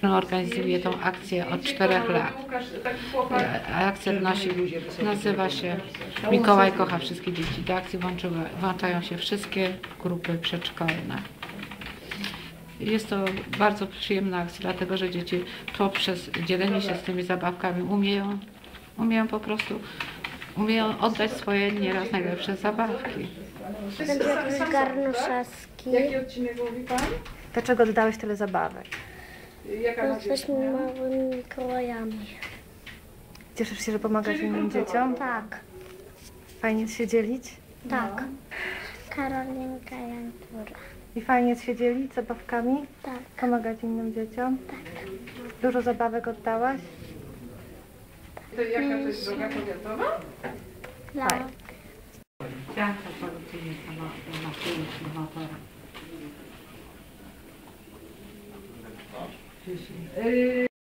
która organizuje tą akcję od 4 lat. Akcja nazywa się Mikołaj kocha wszystkie dzieci. Do akcji włączają się wszystkie grupy przedszkolne. Jest to bardzo przyjemna akcja, dlatego że dzieci poprzez dzielenie się z tymi zabawkami umieją po prostu oddać swoje nieraz najlepsze zabawki. Piotr Garnuszewski. Jaki odcinek mówi Pan? Dlaczego oddałeś tyle zabawek? Jesteśmy małymi Mikołajami. Cieszysz się, że pomagasz innym dzieciom? Tak, Fajnie jest się dzielić? tak. Karolinka Jantura. I fajnie jest się dzielić zabawkami? Tak, Pomagać innym dzieciom? tak. Dużo zabawek oddałaś? To jaka to jest droga powiatowa? Dla Teatr policyjny na motora.